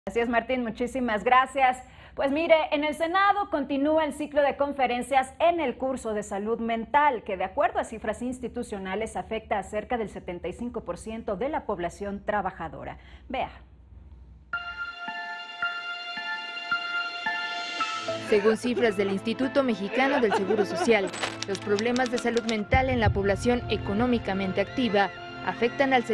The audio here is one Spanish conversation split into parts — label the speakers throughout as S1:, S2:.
S1: Así es, Martín, muchísimas gracias. Pues mire, en el Senado continúa el ciclo de conferencias en el curso de salud mental, que de acuerdo a cifras institucionales afecta a cerca del 75% de la población trabajadora. Vea.
S2: Según cifras del Instituto Mexicano del Seguro Social, los problemas de salud mental en la población económicamente activa afectan al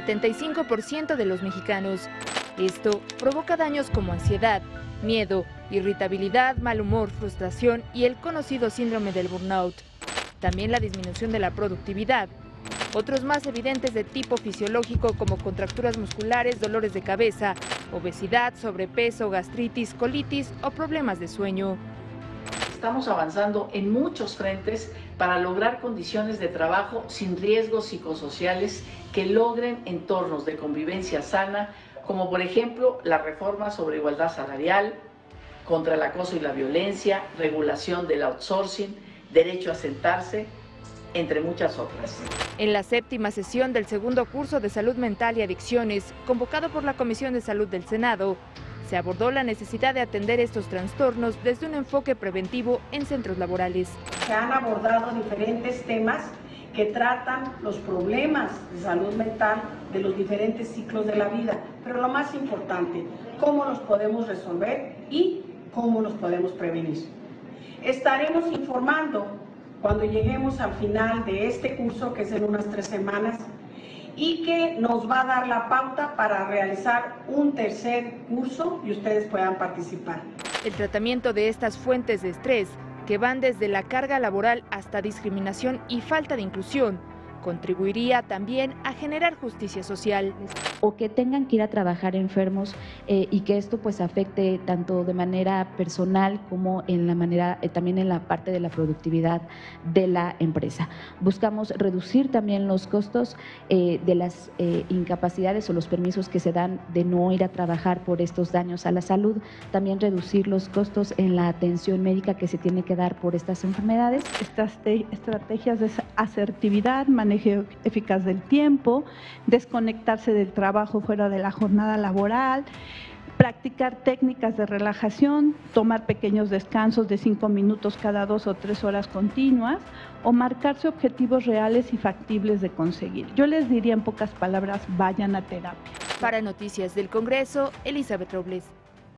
S2: 75% de los mexicanos. Esto provoca daños como ansiedad, miedo, irritabilidad, mal humor, frustración y el conocido síndrome del burnout. También la disminución de la productividad. Otros más evidentes de tipo fisiológico como contracturas musculares, dolores de cabeza, obesidad, sobrepeso, gastritis, colitis o problemas de sueño.
S3: Estamos avanzando en muchos frentes para lograr condiciones de trabajo sin riesgos psicosociales que logren entornos de convivencia sana, como por ejemplo la reforma sobre igualdad salarial, contra el acoso y la violencia, regulación del outsourcing, derecho a sentarse, entre muchas otras.
S2: En la séptima sesión del segundo curso de Salud Mental y Adicciones, convocado por la Comisión de Salud del Senado, se abordó la necesidad de atender estos trastornos desde un enfoque preventivo en centros laborales.
S4: Se han abordado diferentes temas que tratan los problemas de salud mental de los diferentes ciclos de la vida, pero lo más importante, cómo los podemos resolver y cómo los podemos prevenir. Estaremos informando cuando lleguemos al final de este curso, que es en unas 3 semanas, y que nos va a dar la pauta para realizar un tercer curso y ustedes puedan participar.
S2: El tratamiento de estas fuentes de estrés, que van desde la carga laboral hasta discriminación y falta de inclusión, contribuiría también a generar justicia social.
S5: O que tengan que ir a trabajar enfermos y que esto pues afecte tanto de manera personal como en la manera también en la parte de la productividad de la empresa. Buscamos reducir también los costos de las incapacidades o los permisos que se dan de no ir a trabajar por estos daños a la salud, también reducir los costos en la atención médica que se tiene que dar por estas enfermedades.
S6: Estas estrategias de asertividad, manejo eficaz del tiempo, desconectarse del trabajo fuera de la jornada laboral, practicar técnicas de relajación, tomar pequeños descansos de 5 minutos cada 2 o 3 horas continuas o marcarse objetivos reales y factibles de conseguir. Yo les diría en pocas palabras, vayan a terapia.
S2: Para Noticias del Congreso, Elizabeth Robles.